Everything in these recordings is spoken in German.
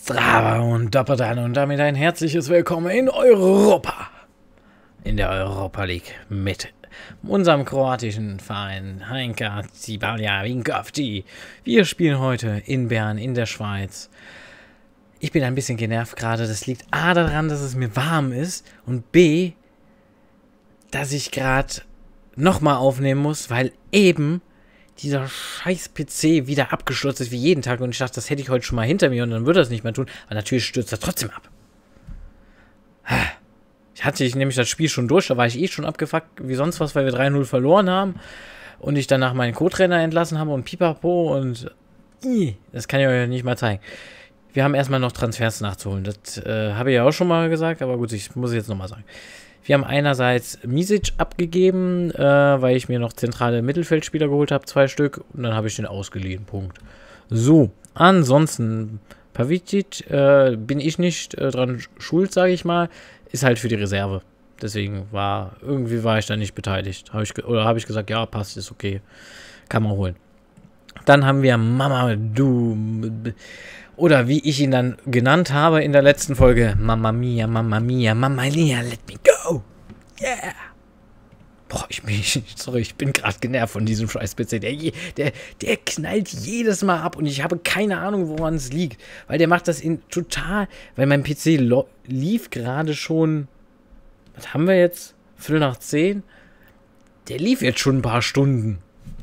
Zdrava und Doppeltan und damit ein herzliches Willkommen in Europa. In der Europa League mit unserem kroatischen Verein Hajnka Cibalja Vinkovci. Wir spielen heute in Bern in der Schweiz. Ich bin ein bisschen genervt gerade. Das liegt A daran, dass es mir warm ist und B, dass ich gerade nochmal aufnehmen muss, weil eben dieser scheiß PC wieder abgestürzt ist wie jeden Tag und ich dachte, das hätte ich heute schon mal hinter mir und dann würde das nicht mehr tun, aber natürlich stürzt er trotzdem ab. Ich nämlich das Spiel schon durch, da war ich eh schon abgefuckt wie sonst was, weil wir 3-0 verloren haben und ich danach meinen Co-Trainer entlassen habe und pipapo und das kann ich euch nicht mal zeigen. Wir haben erstmal noch Transfers nachzuholen, das habe ich ja auch schon mal gesagt, aber gut, ich muss es jetzt nochmal sagen. Wir haben einerseits Misic abgegeben, weil ich mir noch zentrale Mittelfeldspieler geholt habe, 2 Stück. Und dann habe ich den ausgeliehen, Punkt. So, ansonsten, Pavicic bin ich nicht dran schuld, sage ich mal. Ist halt für die Reserve. Deswegen war ich da nicht beteiligt. Habe ich gesagt, ja, passt, ist okay. Kann man holen. Dann haben wir Mamadou, oder wie ich ihn dann genannt habe in der letzten Folge, Mamma Mia, Mamma Mia, Mamma Mia, let me go. Yeah. Boah, ich bin gerade genervt von diesem scheiß PC. Der knallt jedes Mal ab und ich habe keine Ahnung, woran es liegt. Weil der macht das weil mein PC lief gerade schon, was haben wir jetzt? 9:45? Der lief jetzt schon ein paar Stunden.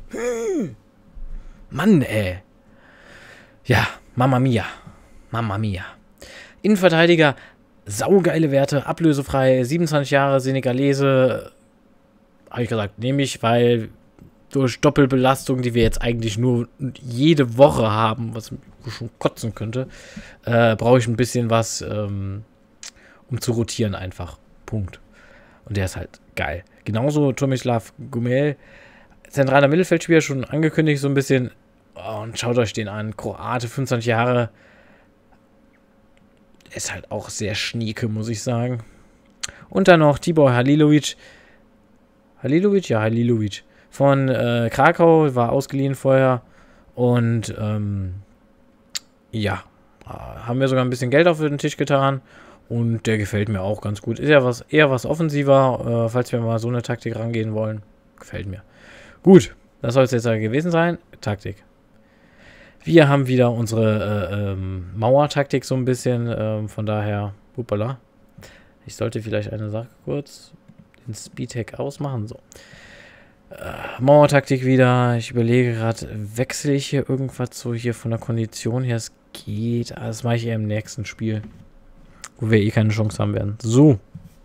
Mann, ey. Ja, Mamma Mia. Mamma Mia. Innenverteidiger, saugeile Werte, ablösefrei, 27 Jahre, Senegalese. Habe ich gesagt, nehme ich, weil durch Doppelbelastung, die wir jetzt eigentlich nur jede Woche haben, was mich schon kotzen könnte, brauche ich ein bisschen was, um zu rotieren einfach. Punkt. Und der ist halt geil. Genauso Tomislav Gumel, zentraler Mittelfeldspieler, schon angekündigt so ein bisschen. Oh, und schaut euch den an. Kroate, 25 Jahre. Ist halt auch sehr schnieke, muss ich sagen. Und dann noch Tibor Halilovic. Halilovic. Von Krakau, war ausgeliehen vorher. Und ja, haben wir sogar ein bisschen Geld auf den Tisch getan. Und der gefällt mir auch ganz gut. Ist ja eher was offensiver, falls wir mal so eine Taktik rangehen wollen. Gefällt mir. Gut, das soll es jetzt gewesen sein. Taktik. Wir haben wieder unsere Mauertaktik so ein bisschen, von daher, hoppala. Ich sollte vielleicht eine Sache kurz, den Speedhack ausmachen, so. Mauertaktik wieder, ich überlege gerade, wechsle ich hier irgendwas so hier von der Kondition her, es geht, das mache ich eher im nächsten Spiel, wo wir eh keine Chance haben werden. So.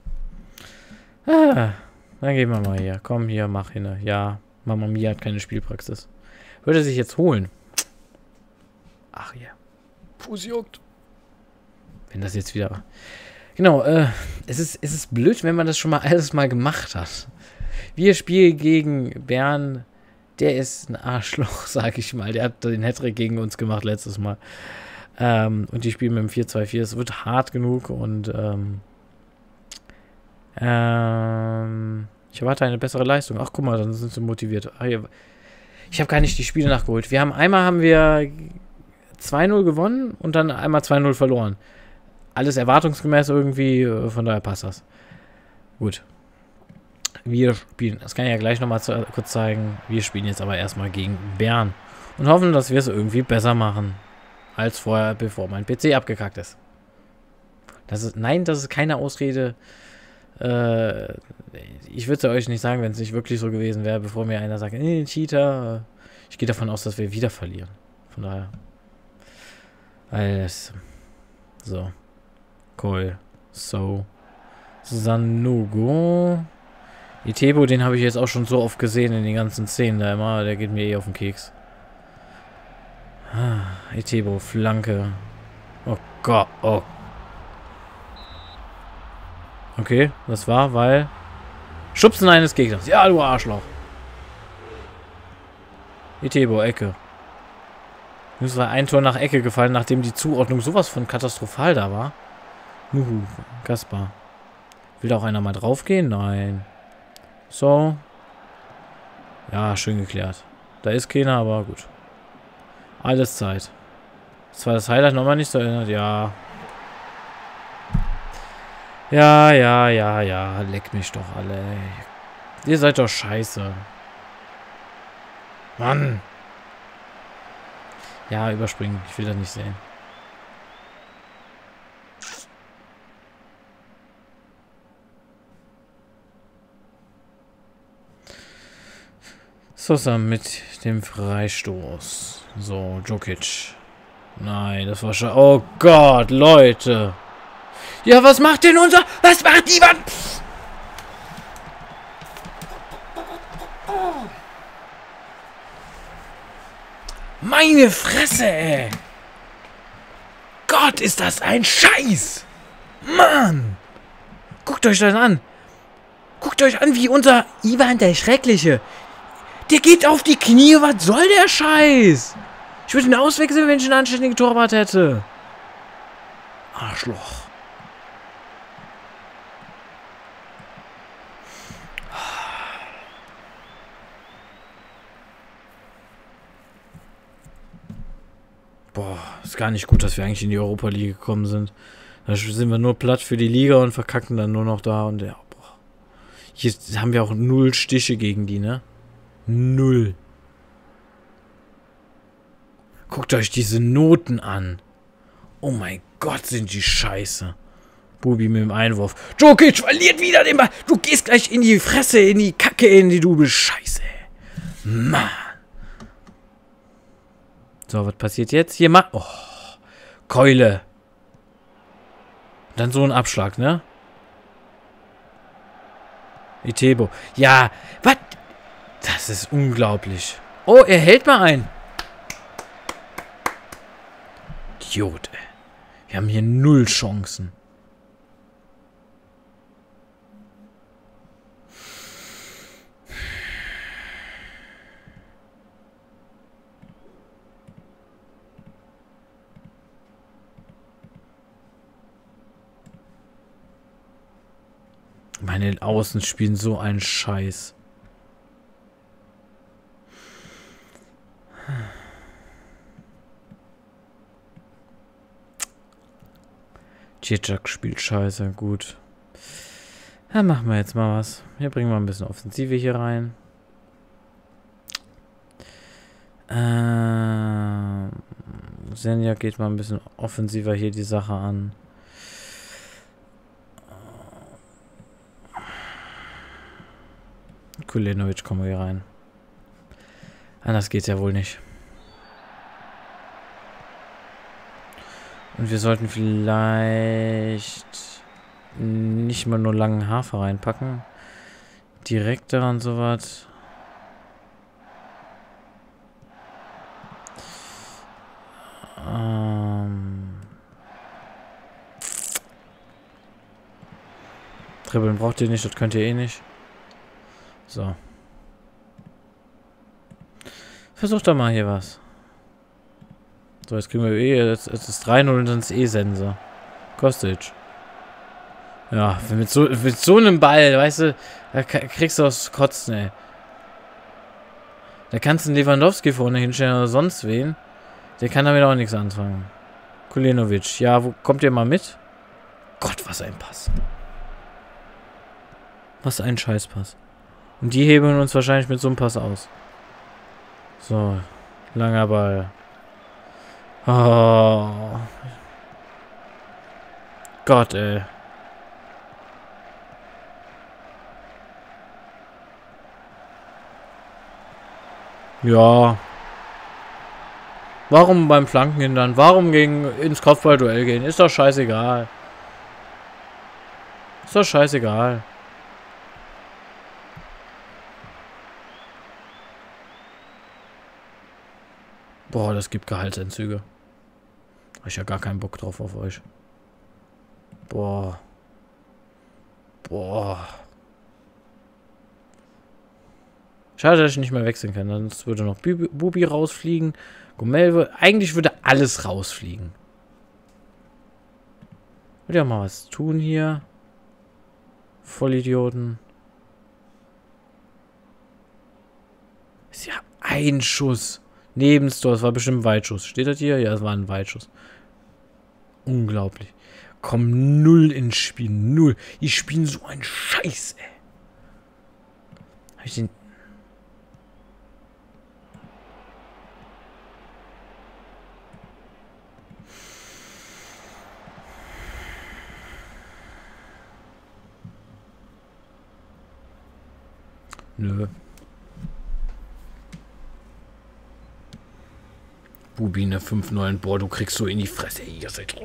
Dann gehen wir mal hier, komm hier, mach hin, ja, Mamma Mia hat keine Spielpraxis. Würde sich jetzt holen. Ach ja. Fuß juckt. Wenn das jetzt wieder... Genau, es ist blöd, wenn man das schon mal alles mal gemacht hat. Wir spielen gegen Bern. Der ist ein Arschloch, sag ich mal. Der hat den Hattrick gegen uns gemacht letztes Mal. Und die spielen mit dem 4-2-4. Es wird hart genug und ich erwarte eine bessere Leistung. Ach, guck mal, dann sind sie motiviert. Ach, ich habe gar nicht die Spiele nachgeholt. Einmal haben wir 2-0 gewonnen und dann einmal 2-0 verloren. Alles erwartungsgemäß irgendwie, von daher passt das. Gut. Wir spielen, das kann ich ja gleich nochmal kurz zeigen, wir spielen jetzt aber erstmal gegen Bern und hoffen, dass wir es irgendwie besser machen als vorher, bevor mein PC abgekackt ist. Nein, das ist keine Ausrede. Ich würde es euch nicht sagen, wenn es nicht wirklich so gewesen wäre, bevor mir einer sagt, Cheater. Ich gehe davon aus, dass wir wieder verlieren. Von daher. Alles. So. Cool. So. Sanogo. Itebo, den habe ich jetzt auch schon so oft gesehen in den ganzen Szenen da immer. Der geht mir eh auf den Keks. Itebo, Flanke. Oh Gott. Oh. Okay, das war, weil... Schubsen eines Gegners. Ja, du Arschloch. Itebo, Ecke. Es war ein Tor nach Ecke gefallen, nachdem die Zuordnung sowas von katastrophal da war. Kaspar. Will da auch einer mal draufgehen? Nein. So. Ja, schön geklärt. Da ist keiner, aber gut. Alles Zeit. Das war das Highlight nochmal nicht so erinnert. Ja. Ja, ja, ja, ja. Leck mich doch alle, ey. Ihr seid doch scheiße. Mann. Ja, überspringen. Ich will das nicht sehen. Sosa mit dem Freistoß. So, Djokic. Nein, das war schon... Oh Gott, Leute. Ja, was macht denn unser... Was macht die Wand? Meine Fresse, ey. Gott, ist das ein Scheiß. Mann. Guckt euch das an. Guckt euch an, wie unser Ivan der Schreckliche... Der geht auf die Knie. Was soll der Scheiß? Ich würde ihn auswechseln, wenn ich einen anständigen Torwart hätte. Arschloch. Boah, ist gar nicht gut, dass wir eigentlich in die Europa League gekommen sind. Da sind wir nur platt für die Liga und verkacken dann nur noch da. Und ja, boah. Hier haben wir auch 0 Stiche gegen die, ne? 0. Guckt euch diese Noten an. Oh mein Gott, sind die scheiße. Bubi mit dem Einwurf. Djokic verliert wieder den Ball. Du gehst gleich in die Fresse, in die Kacke, in die du bist scheiße. Mann. So, was passiert jetzt? Hier mal. Oh. Keule. Dann so ein Abschlag, ne? Itebo. Ja, was? Das ist unglaublich. Oh, er hält mal ein. Idiot, ey. Wir haben hier 0 Chancen. Meine Außen spielen so einen Scheiß. Cicak spielt scheiße, gut. Dann machen wir jetzt mal was. Hier bringen wir ein bisschen Offensive hier rein. Senja geht mal ein bisschen offensiver hier die Sache an. Kulenovic kommen wir hier rein. Anders geht's ja wohl nicht. Und wir sollten vielleicht nicht mal nur langen Hafer reinpacken. Direkt daran sowas. Dribbeln braucht ihr nicht, das könnt ihr eh nicht. So. Versucht doch mal hier was. So, jetzt kriegen wir eh, jetzt ist 3-0 und dann ist eh Sense. Kostic. Ja, mit so einem Ball, weißt du, da kriegst du aus Kotzen, ey. Da kannst du einen Lewandowski vorne hinstellen oder sonst wen. Der kann damit auch nichts anfangen. Kulenovic, ja, wo kommt ihr mal mit? Gott, was ein Pass. Was ein Scheißpass. Und die heben uns wahrscheinlich mit so einem Pass aus. So, langer Ball. Oh. Gott, ey. Ja. Warum beim Flanken hindern? Warum ins Kopfballduell gehen? Ist doch scheißegal. Ist doch scheißegal. Boah, das gibt Gehaltsentzüge. Hab ich ja gar keinen Bock drauf auf euch. Boah. Boah. Schade, dass ich nicht mehr wechseln kann. Sonst würde noch Bubi rausfliegen. Gomel, eigentlich würde alles rausfliegen. Würde ja mal was tun hier. Vollidioten. Ist ja ein Schuss. Neben Tor, das war bestimmt ein Weitschuss. Steht das hier? Ja, es war ein Weitschuss. Unglaublich. Komm, null ins Spiel. Null. Die spielen so einen Scheiß, ey. Hab ich den... Nö. Bubine 5-9. Boah, du kriegst so in die Fresse. Ihr seid...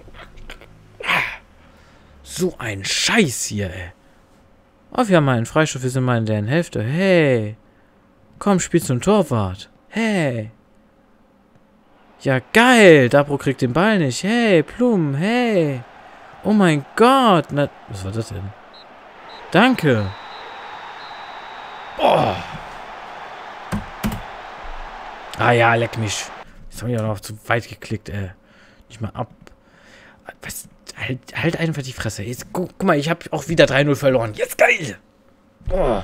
So ein Scheiß hier, ey. Oh, wir haben mal einen Freistoß. Wir sind mal in deren Hälfte. Hey. Komm, spiel zum Torwart. Hey. Ja, geil. Dabro kriegt den Ball nicht. Hey, Plum. Hey. Oh mein Gott. Na, was war das denn? Danke. Oh. Ah ja, leck mich. Jetzt habe ich ja noch zu weit geklickt, ey. Nicht mal ab. Was? Halt einfach die Fresse. Jetzt, guck mal, ich habe auch wieder 3-0 verloren. Jetzt geil. Oh.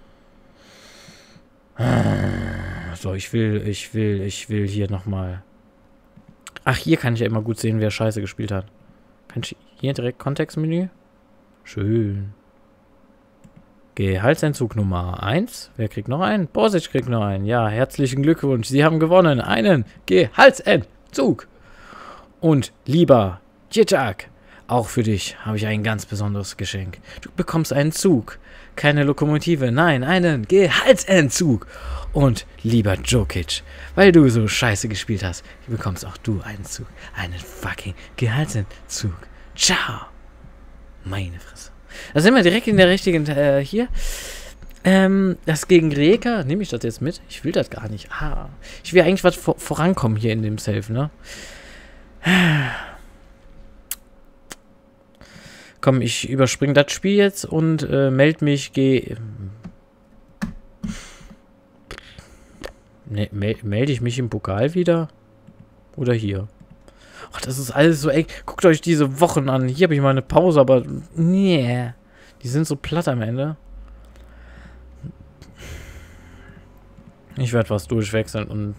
So, ich will hier nochmal. Ach, hier kann ich ja immer gut sehen, wer Scheiße gespielt hat. Kann ich hier direkt Kontextmenü? Schön. Gehaltsentzug Nummer 1. Wer kriegt noch einen? Bosic kriegt noch einen. Ja, herzlichen Glückwunsch. Sie haben gewonnen. Einen Gehaltsentzug. Und lieber Jitschak, auch für dich habe ich ein ganz besonderes Geschenk. Du bekommst einen Zug. Keine Lokomotive, nein, einen Gehaltsentzug. Und lieber Djokic, weil du so scheiße gespielt hast, bekommst auch du einen Zug. Einen fucking Gehaltsentzug. Ciao. Meine Fresse. Da sind wir direkt in der richtigen, hier. Das gegen Rijeka, nehme ich das jetzt mit? Ich will das gar nicht. Ah, ich will eigentlich was vorankommen hier in dem Save, ne? Komm, ich überspringe das Spiel jetzt und melde mich, melde ich mich im Pokal wieder? Oder hier? Ach, das ist alles so eng. Guckt euch diese Wochen an. Hier habe ich mal eine Pause, aber nee. Die sind so platt am Ende. Ich werde was durchwechseln und...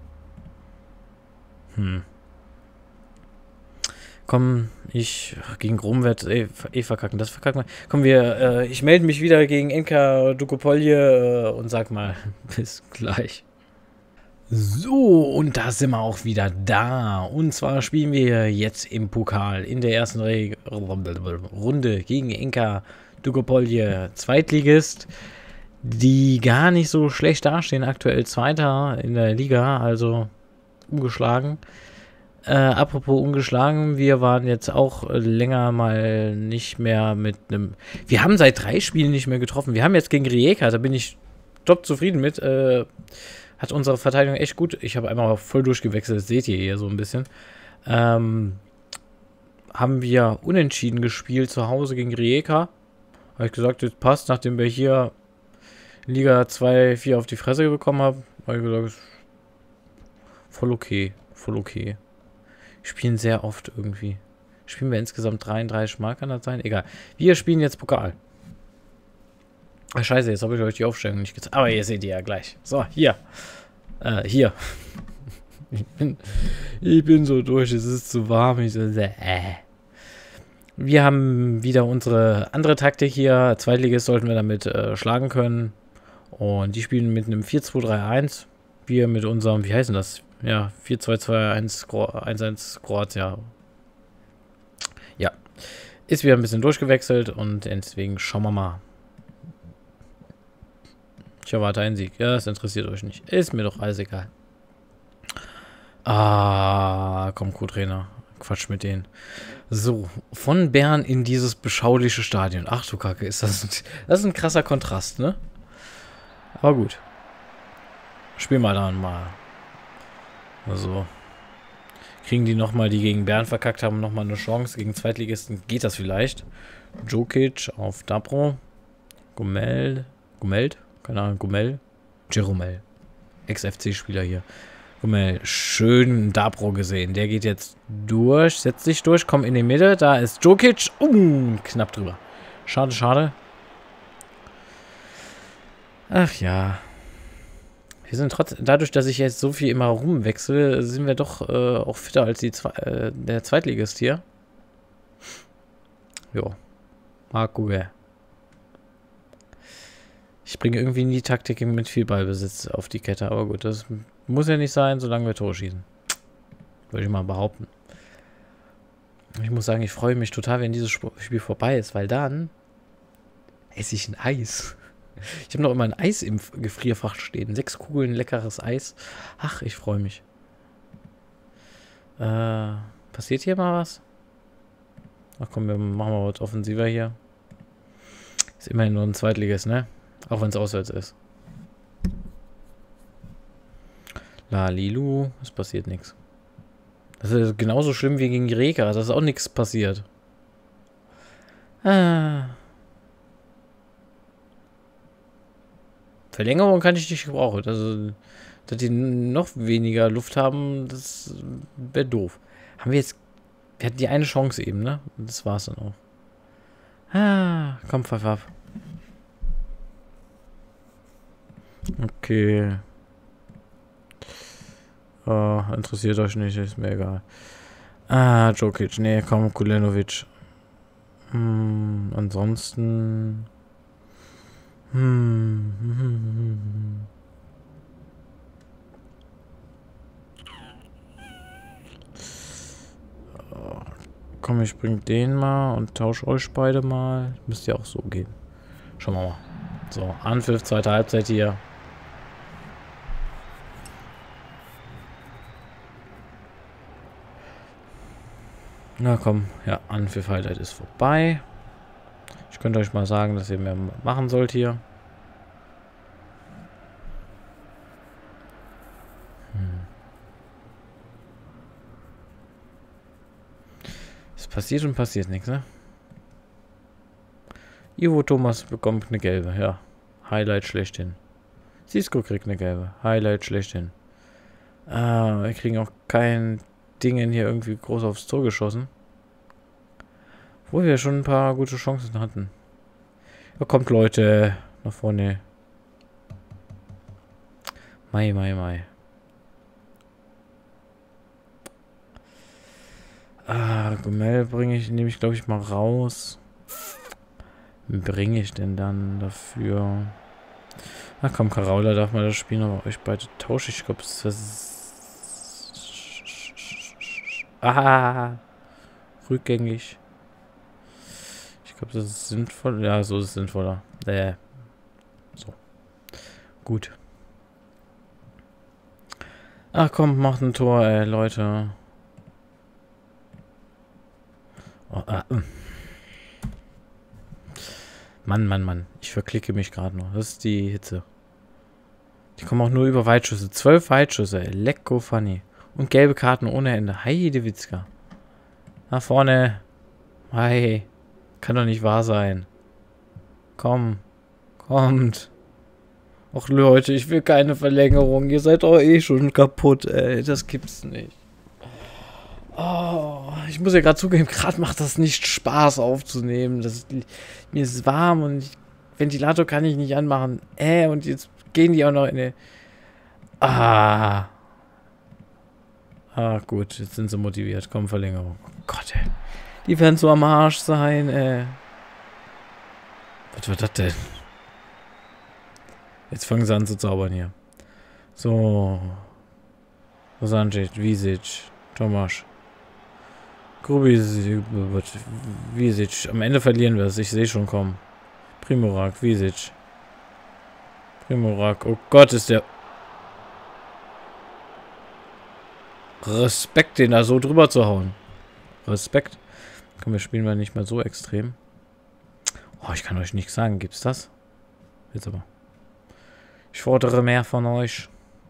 Komm, ich gegen Rom werde verkacken. Das verkacken wir. Komm, ich melde mich wieder gegen Enka Dukopolje und sag mal, bis gleich. So, und da sind wir auch wieder da. Und zwar spielen wir jetzt im Pokal in der ersten Runde gegen Enka Dukopolje, Zweitligist, die gar nicht so schlecht dastehen. Aktuell Zweiter in der Liga, also ungeschlagen. Apropos ungeschlagen, wir waren jetzt auch länger mal nicht mehr mit einem... Wir haben seit 3 Spielen nicht mehr getroffen. Wir haben jetzt gegen Rijeka, da bin ich top zufrieden mit. Hat unsere Verteidigung echt gut. Ich habe einmal voll durchgewechselt, das seht ihr hier so ein bisschen. Haben wir unentschieden gespielt zu Hause gegen Rijeka. Habe ich gesagt, das passt, nachdem wir hier in Liga 2-4 auf die Fresse bekommen haben. Habe ich gesagt, voll okay, voll okay. Spielen sehr oft irgendwie. Spielen wir insgesamt 33 Mal, kann das sein? Egal. Wir spielen jetzt Pokal. Ach, scheiße, jetzt habe ich euch die Aufstellung nicht gezeigt. Aber ihr seht die ja gleich. So, hier. Hier. Ich bin so durch, es ist zu warm. Ich so, Wir haben wieder unsere andere Taktik hier. Zweitligist sollten wir damit schlagen können. Und die spielen mit einem 4-2-3-1. Wir mit unserem, wie heißt denn das? Ja, 4-2-2-1, Kroatien. Ja. Ist wieder ein bisschen durchgewechselt und deswegen schauen wir mal. Ich erwarte einen Sieg. Ja, das interessiert euch nicht. Ist mir doch alles egal. Ah, komm, Co-Trainer. Quatsch mit denen. So, von Bern in dieses beschauliche Stadion. Ach du Kacke, das ist ein krasser Kontrast, ne? Aber gut. Spielen wir dann mal. Also, kriegen die nochmal, die gegen Bern verkackt haben, nochmal eine Chance. Gegen Zweitligisten geht das vielleicht. Djokic auf Dabro. Gumeld? Keine Ahnung, Gumel. Jeromel. Ex-FC-Spieler hier. Gumel, schön Dabro gesehen. Der geht jetzt durch, setzt sich durch, kommt in die Mitte. Da ist Djokic. Knapp drüber. Schade, schade. Ach ja. Wir sind trotzdem, dadurch, dass ich jetzt so viel immer rumwechsle, sind wir doch auch fitter als der Zweitligist hier. Jo. Mal gucken. Ich bringe irgendwie nie Taktik mit viel Ballbesitz auf die Kette, aber gut, das muss ja nicht sein, solange wir Tore schießen. Würde ich mal behaupten. Ich muss sagen, ich freue mich total, wenn dieses Spiel vorbei ist, weil dann esse ich ein Eis. Ich habe noch immer ein Eis im Gefrierfach stehen. 6 Kugeln leckeres Eis. Ach, ich freue mich. Passiert hier mal was? Ach komm, wir machen mal was offensiver hier. Ist immerhin nur ein Zweitligist, ne? Auch wenn es auswärts ist. Lalilu, es passiert nichts. Das ist genauso schlimm wie gegen Reka. Da ist auch nichts passiert. Verlängerung kann ich nicht gebrauchen. Also, dass die noch weniger Luft haben, das wäre doof. Haben wir jetzt... Wir hatten die eine Chance eben, ne? Das war's dann auch. Komm, pfeif ab. Okay. Interessiert euch nicht, ist mir egal. Djokic, nee, komm, Kulenovic. Ansonsten... Komm, ich bring den mal und tausche euch beide mal. Müsste ja auch so gehen. Schauen wir mal. So, Anpfiff, zweite Halbzeit hier. Na komm, ja, Anpfiff-Highlight ist vorbei. Ich könnte euch mal sagen, dass ihr mehr machen sollt hier. Es passiert und passiert nichts, ne? Ivo Thomas bekommt eine gelbe, ja. Highlight schlechthin. Sisko kriegt eine gelbe. Highlight schlechthin. Wir kriegen auch kein Dingen hier irgendwie groß aufs Tor geschossen. Obwohl wir schon ein paar gute Chancen hatten. Ja, kommt Leute nach vorne. Mai. Gomel nehme ich glaube ich mal raus. Bringe ich denn dann dafür? Ach komm, Karaula darf mal das spielen, aber euch beide tausche ich. Ich glaube, es ist rückgängig. Ich glaube, das ist sinnvoll. Ja, so ist es sinnvoller. So. Gut. Ach komm, macht ein Tor, ey, Leute. Oh, Mann. Ich verklicke mich gerade noch. Das ist die Hitze. Die kommen auch nur über Weitschüsse. 12 Weitschüsse, ey. Lecko funny. Und gelbe Karten ohne Ende. Heidewitzka. Nach vorne. Hi. Kann doch nicht wahr sein. Kommt. Och Leute, ich will keine Verlängerung. Ihr seid doch eh schon kaputt, ey. Das gibt's nicht. Oh, ich muss ja gerade zugeben, gerade macht das nicht Spaß aufzunehmen. Mir ist warm und Ventilator kann ich nicht anmachen. Und jetzt gehen die auch noch in eine... gut, jetzt sind sie motiviert. Komm, Verlängerung. Oh Gott, ey. Die werden so am Arsch sein, ey. Was war das denn? Jetzt fangen sie an zu zaubern hier. So. Sanjic, Visic, Tomasz. Visic. Am Ende verlieren wir es. Ich sehe schon kommen. Primorak, Visic. Oh Gott, ist der... Respekt, den da so drüber zu hauen. Respekt. Komm, wir spielen mal nicht mehr so extrem. Oh, ich kann euch nichts sagen. Gibt's das? Jetzt aber. Ich fordere mehr von euch.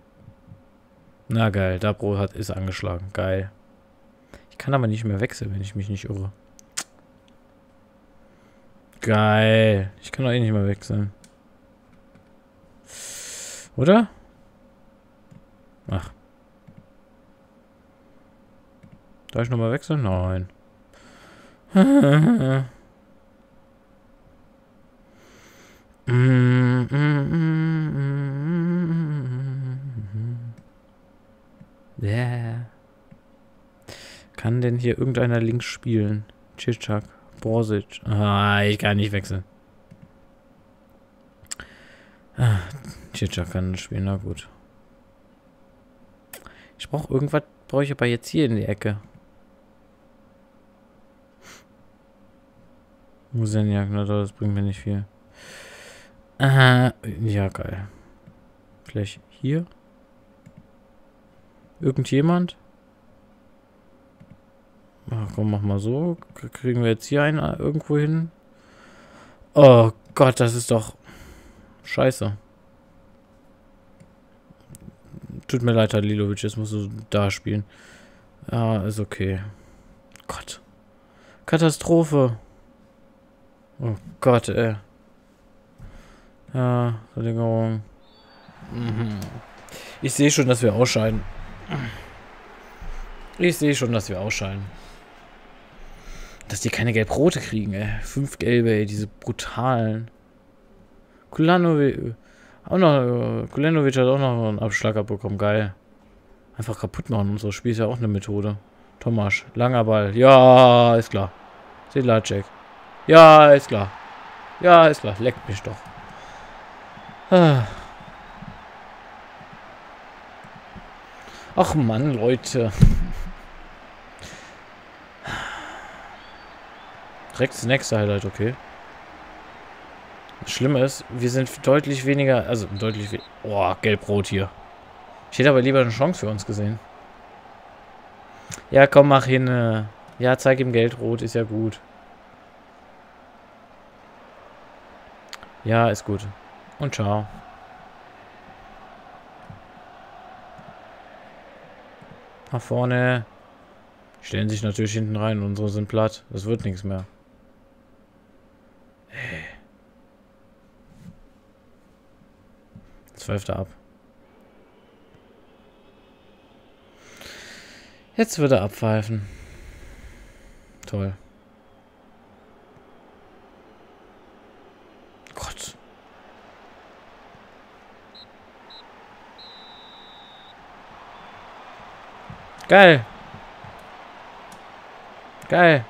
Na geil, Dabro ist angeschlagen. Geil. Ich kann aber nicht mehr wechseln, wenn ich mich nicht irre. Geil. Ich kann doch eh nicht mehr wechseln. Oder? Ach. Darf ich nochmal wechseln? Nein. Kann denn hier irgendeiner links spielen? Cicak, Borsic. Ah, ich kann nicht wechseln. Ah, Cicak kann spielen, na gut. Ich brauche irgendwas, brauche ich aber jetzt hier in die Ecke. Musenjak, na toll, das bringt mir nicht viel. Aha, ja, geil. Vielleicht hier? Irgendjemand? Ach komm, mach mal so. Kriegen wir jetzt hier einen irgendwo hin? Oh Gott, das ist doch scheiße. Tut mir leid, Halilovic, jetzt musst du da spielen. Ja, ist okay. Gott. Katastrophe. Oh Gott, ey. Ja, Verlängerung. Ich sehe schon, dass wir ausscheiden. Ich sehe schon, dass wir ausscheiden. Dass die keine Gelb-Rote kriegen, ey. 5 Gelbe, ey, diese brutalen. Kulanovic. Kulanovic hat auch noch einen Abschlag abbekommen, geil. Einfach kaputt machen, unser Spiel ist ja auch eine Methode. Tomasch, langer Ball. Ja, ist klar. Sedlacek. Ja, ist klar. Ja, ist klar. Leckt mich doch. Ach Mann, Leute. Direkt das nächste Highlight, okay. Das Schlimme ist, wir sind deutlich weniger, also deutlich weniger. Oh, gelb-rot hier. Ich hätte aber lieber eine Chance für uns gesehen. Ja, komm, mach hin. Ja, zeig ihm Gelb-rot, ist ja gut. Ja, ist gut. Und ciao. Nach vorne. Stellen sich natürlich hinten rein. Unsere sind platt. Das wird nichts mehr. Hey. 12. ab. Jetzt wird er abpfeifen. Toll. Gott. Geil. Geil.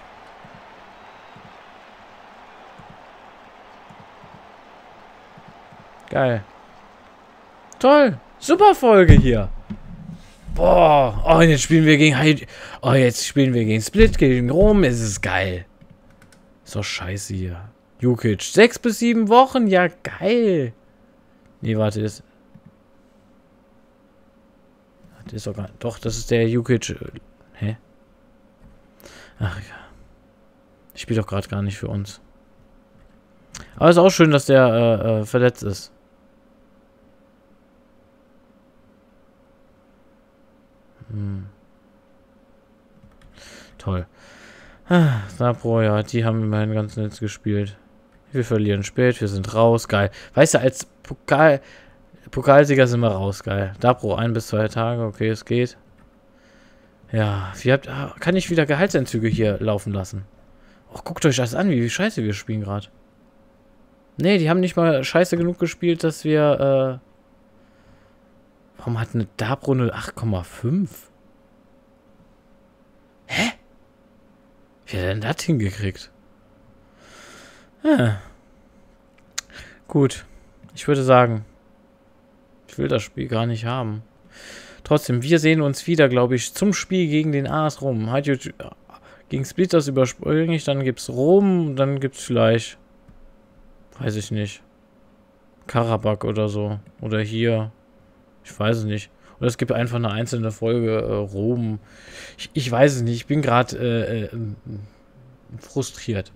Geil. Toll. Super Folge hier. Boah. Oh, jetzt spielen wir gegen Oh, jetzt spielen wir gegen Split, gegen Rom. Es ist geil. Ist doch scheiße hier. Jukic. 6 bis 7 Wochen. Ja, geil. Nee, warte. Das ist doch gar... Doch, das ist der Jukic. Hä? Ach ja. Ich spiele doch gerade gar nicht für uns. Aber ist auch schön, dass der verletzt ist. Toll. Sapro, ja, die haben immerhin ganz nett gespielt. Wir verlieren spät, wir sind raus, geil. Weißt du, als Pokalsieger sind wir raus, geil. Dapro, 1 bis 2 Tage, okay, es geht. Ja, kann ich wieder Gehaltsentzüge hier laufen lassen? Och, guckt euch das an, wie scheiße wir spielen gerade. Nee, die haben nicht mal scheiße genug gespielt, dass wir, warum hat eine Dapro eine 8,5? Hä? Wie hat er denn das hingekriegt? Gut. Ich würde sagen, ich will das Spiel gar nicht haben. Trotzdem, wir sehen uns wieder, glaube ich, zum Spiel gegen den AS Rom. Gegen Split das überspringe ich, dann gibt's Rom, dann gibt's vielleicht, weiß ich nicht, Karabakh oder so. Oder hier. Ich weiß es nicht. Oder es gibt einfach eine einzelne Folge Rom. Ich weiß es nicht. Ich bin gerade frustriert.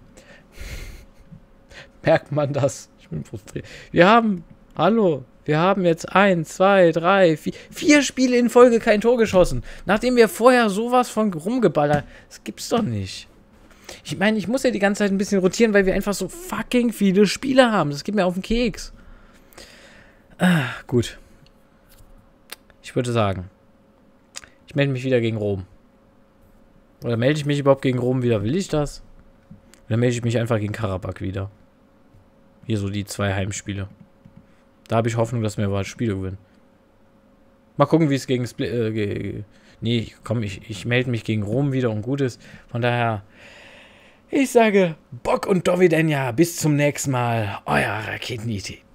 Merkt man das? Ich bin frustriert. Wir haben jetzt 1, 2, 3, 4 Spiele in Folge kein Tor geschossen. Nachdem wir vorher sowas von rumgeballert. Das gibt's doch nicht. Ich meine, ich muss ja die ganze Zeit ein bisschen rotieren, weil wir einfach so fucking viele Spiele haben. Das geht mir auf den Keks. Gut. Ich würde sagen, ich melde mich wieder gegen Rom. Oder melde ich mich überhaupt gegen Rom wieder? Will ich das? Oder melde ich mich einfach gegen Karabakh wieder? Hier so die 2 Heimspiele. Da habe ich Hoffnung, dass wir überhaupt Spiele gewinnen. Mal gucken, wie es gegen nee, komm, ich melde mich gegen Rom wieder und gut ist. Von daher, ich sage Bock und Dovidenja, bis zum nächsten Mal. Euer Raketen-IT.